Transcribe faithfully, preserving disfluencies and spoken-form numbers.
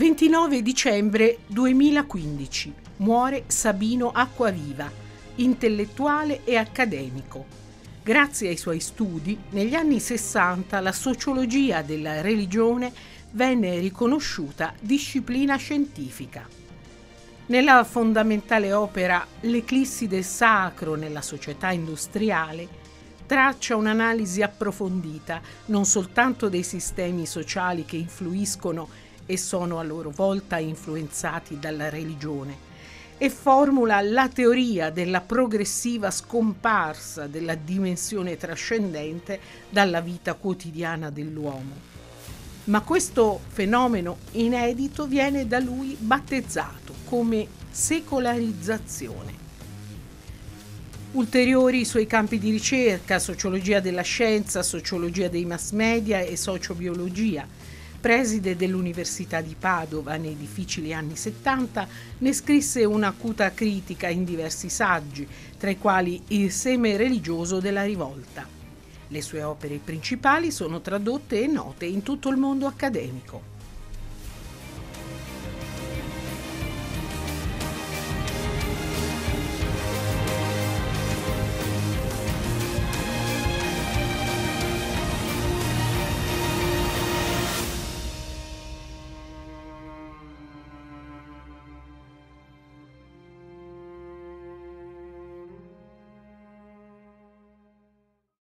ventinove dicembre duemilaquindici. Muore Sabino Acquaviva, intellettuale e accademico. Grazie ai suoi studi, negli anni sessanta la sociologia della religione venne riconosciuta disciplina scientifica. Nella fondamentale opera L'eclissi del sacro nella società industriale traccia un'analisi approfondita non soltanto dei sistemi sociali che influiscono e sono a loro volta influenzati dalla religione, e formula la teoria della progressiva scomparsa della dimensione trascendente dalla vita quotidiana dell'uomo. Ma questo fenomeno inedito viene da lui battezzato come secolarizzazione. Ulteriori suoi campi di ricerca: sociologia della scienza, sociologia dei mass media e sociobiologia. Preside dell'Università di Padova nei difficili anni settanta, ne scrisse un'acuta critica in diversi saggi, tra i quali Il seme religioso della rivolta. Le sue opere principali sono tradotte e note in tutto il mondo accademico.